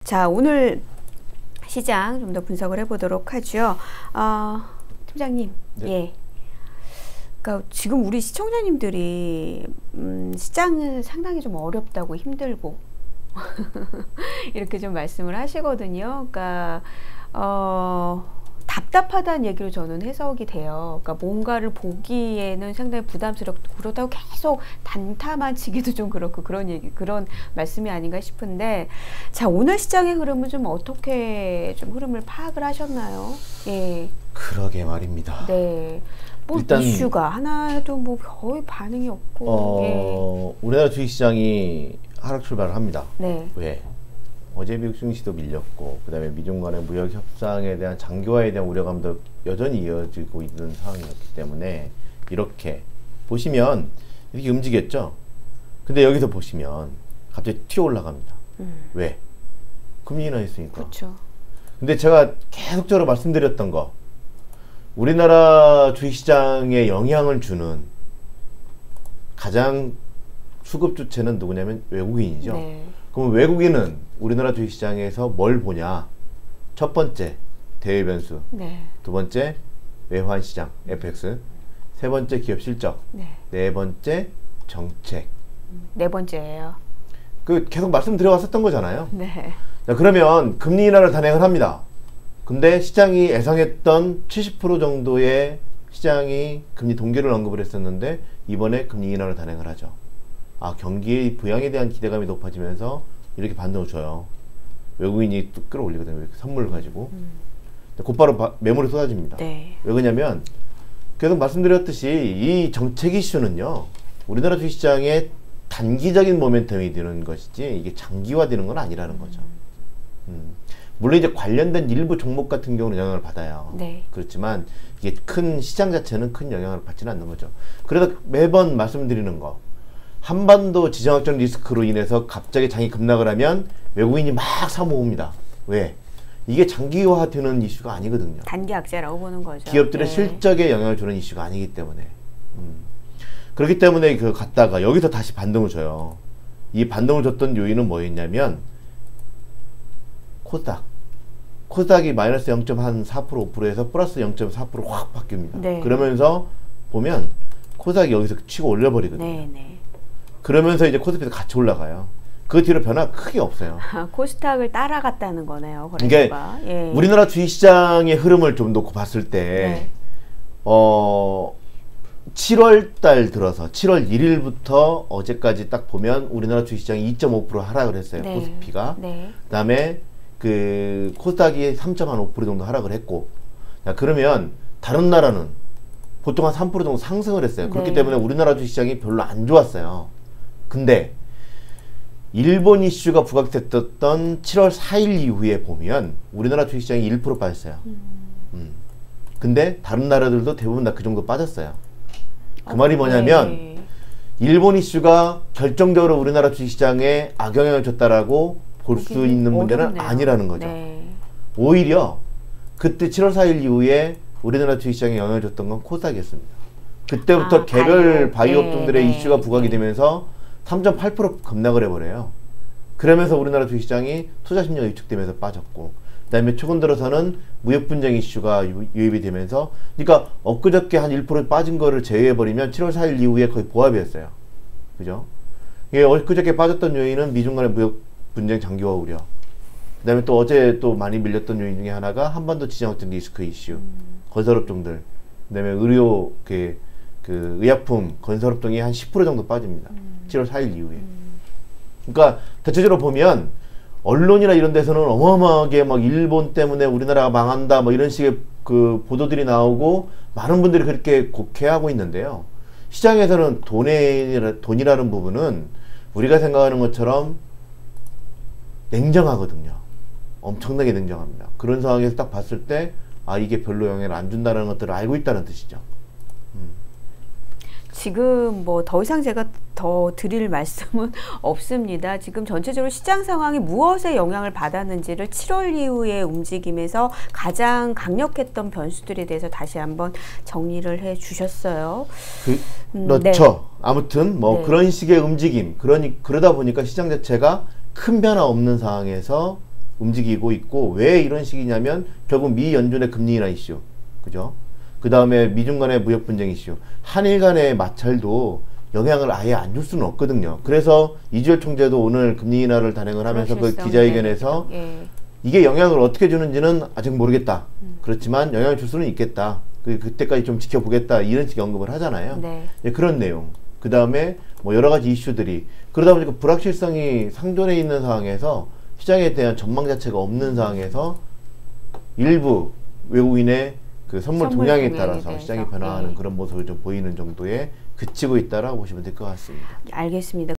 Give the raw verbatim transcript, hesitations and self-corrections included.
자, 오늘 시장 좀 더 분석을 해보도록 하죠. 어, 팀장님, 네. 예. 그러니까 지금 우리 시청자님들이 음, 시장은 상당히 좀 어렵다고 힘들고 이렇게 좀 말씀을 하시거든요. 그러니까 어, 답답하다는 얘기로 저는 해석이 돼요. 그러니까 뭔가를 보기에는 상당히 부담스럽고 그렇다고 계속 단타만 치기도 좀 그렇고 그런 얘기, 그런 말씀이 아닌가 싶은데, 자, 오늘 시장의 흐름은 좀 어떻게 좀 흐름을 파악을 하셨나요? 예. 그러게 말입니다. 네. 뭐 일단 이슈가 하나도 뭐 거의 반응이 없고. 어, 예. 우리나라 주식시장이 하락 출발을 합니다. 네. 왜? 어제 미국 증시도 밀렸고, 그 다음에 미중 간의 무역 협상에 대한 장기화에 대한 우려감도 여전히 이어지고 있는 상황이었기 때문에 이렇게 보시면 이렇게 움직였죠. 근데 여기서 보시면 갑자기 튀어 올라갑니다. 음. 왜? 금리 인하했으니까. 그렇죠. 근데 제가 계속적으로 말씀드렸던 거, 우리나라 주식시장에 영향을 주는 가장 수급 주체는 누구냐면 외국인이죠. 네. 그럼 외국인은 우리나라 주식시장에서 뭘 보냐? 첫 번째, 대외 변수. 네. 두 번째, 외환시장, 에프엑스. 세 번째, 기업 실적. 네. 네 번째, 정책. 네 번째예요. 그 계속 말씀드려왔었던 거잖아요. 네. 자, 그러면 금리 인하를 단행을 합니다. 근데 시장이 예상했던 칠십 퍼센트 정도의 시장이 금리 동결을 언급을 했었는데 이번에 금리 인하를 단행을 하죠. 아, 경기의 부양에 대한 기대감이 높아지면서 이렇게 반등을 줘요. 외국인이 또 끌어올리거든요. 선물을 가지고. 음. 곧바로 바, 매물이 쏟아집니다. 네. 왜 그러냐면 계속 말씀드렸듯이 이 정책 이슈는요, 우리나라 주식시장에 단기적인 모멘텀이 되는 것이지 이게 장기화되는 건 아니라는 거죠. 음. 물론 이제 관련된 일부 종목 같은 경우는 영향을 받아요. 네. 그렇지만 이게 큰 시장 자체는 큰 영향을 받지는 않는 거죠. 그래서 매번 말씀드리는 거, 한반도 지정학적 리스크로 인해서 갑자기 장이 급락을 하면 외국인이 막 사모읍니다. 왜? 이게 장기화되는 이슈가 아니거든요. 단기 악재라고 보는 거죠. 기업들의 네. 실적에 영향을 주는 이슈가 아니기 때문에. 음. 그렇기 때문에 그 갔다가 여기서 다시 반등을 줘요. 이 반등을 줬던 요인은 뭐였냐면 코스닥. 코스닥이 마이너스 영 점 사 퍼센트 오 퍼센트에서 플러스 영 점 사 퍼센트 확 바뀝니다. 네. 그러면서 보면 코스닥이 여기서 치고 올려버리거든요. 네, 네. 그러면서 이제 코스피도 같이 올라가요. 그 뒤로 변화 크게 없어요. 아, 코스닥을 따라갔다는 거네요. 이게 그러니까. 예. 우리나라 주식시장의 흐름을 좀 놓고 봤을 때 네. 어, 칠월 달 들어서 칠월 일일부터 어제까지 딱 보면 우리나라 주식시장이 이 점 오 퍼센트 하락을 했어요. 네. 코스피가. 네. 그다음에 그 코스닥이 삼 점 오 퍼센트 정도 하락을 했고, 자, 그러면 다른 나라는 보통 한 삼 퍼센트 정도 상승을 했어요. 그렇기 네. 때문에 우리나라 주식시장이 별로 안 좋았어요. 근데 일본 이슈가 부각됐던 칠월 사일 이후에 보면 우리나라 주식시장이 일 퍼센트 빠졌어요. 음. 음. 근데 다른 나라들도 대부분 다 그 정도 빠졌어요. 그 아, 말이 뭐냐면 네. 일본 이슈가 결정적으로 우리나라 주식시장에 악영향을 줬다라고 볼 수 있는 문제는 어렵네요. 아니라는 거죠. 네. 오히려 그때 칠월 사일 이후에 우리나라 주식시장에 영향을 줬던 건 코스닥이었습니다. 그때부터 아, 개별 바이오 업종들의 네, 이슈가 부각이 네. 되면서 삼 점 팔 퍼센트 급락을 해버려요. 그러면서 우리나라 주식시장이 투자 심리가 위축되면서 빠졌고, 그 다음에 최근 들어서는 무역 분쟁 이슈가 유, 유입이 되면서, 그러니까 엊그저께 한 일 퍼센트 빠진 거를 제외해버리면 칠월 사일 이후에 거의 보합이었어요. 그죠? 이게 엊그저께 빠졌던 요인은 미중 간의 무역 분쟁 장기화 우려, 그 다음에 또 어제 또 많이 밀렸던 요인 중에 하나가 한반도 지정학적 리스크 이슈, 음. 건설업종들, 그 다음에 의료, 그, 그 의약품, 건설업종이 한 십 퍼센트 정도 빠집니다. 음. 칠월 사일 이후에. 음. 그러니까 대체적으로 보면 언론이나 이런 데서는 어마어마하게 막 일본 때문에 우리나라가 망한다 뭐 이런 식의 그 보도들이 나오고 많은 분들이 그렇게 곡해하고 있는데요. 시장에서는 돈에, 돈이라는 부분은 우리가 생각하는 것처럼 냉정하거든요. 엄청나게 냉정합니다. 그런 상황에서 딱 봤을 때 아, 이게 별로 영향을 안 준다는 것들을 알고 있다는 뜻이죠. 음. 지금 뭐 더 이상 제가 더 드릴 말씀은 없습니다. 지금 전체적으로 시장 상황이 무엇에 영향을 받았는지를 칠월 이후의 움직임에서 가장 강력했던 변수들에 대해서 다시 한번 정리를 해 주셨어요. 그, 음, 그렇죠. 네. 아무튼 뭐 네. 그런 식의 움직임, 그러니 그러다 보니까 시장 자체가 큰 변화 없는 상황에서 움직이고 있고 왜 이런 식이냐면 결국 미 연준의 금리 인하 이슈, 그죠? 그 다음에 미중 간의 무역 분쟁 이슈, 한일 간의 마찰도 영향을 아예 안 줄 수는 없거든요. 그래서 이주열 총재도 오늘 금리 인하를 단행을 하면서 그 기자회견에서 예. 이게 영향을 어떻게 주는지는 아직 모르겠다. 음. 그렇지만 영향을 줄 수는 있겠다. 그, 그때까지 좀 지켜보겠다. 이런 식의 언급을 하잖아요. 네. 예, 그런 내용. 그 다음에 뭐 여러 가지 이슈들이 그러다 보니까 불확실성이 상존해 있는 상황에서 시장에 대한 전망 자체가 없는 상황에서 일부 외국인의 그 선물, 선물 동향에 따라서 대해서. 시장이 변화하는 네. 그런 모습을 좀 보이는 정도의 그치고 있다라고 보시면 될 것 같습니다. 알겠습니다.